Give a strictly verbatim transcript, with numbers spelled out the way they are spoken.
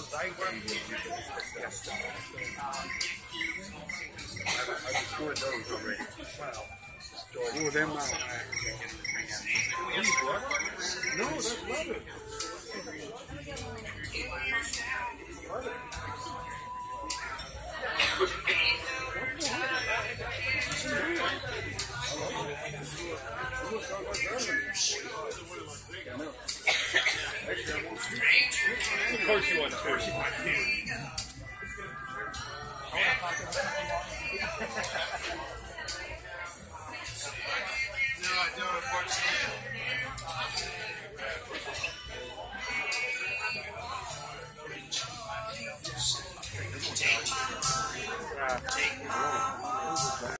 those I yes. I just scored those already. Wow. Oh, them out. No, that's leather. Of course you want to. Of course you want to. No, I don't, unfortunately. Uh,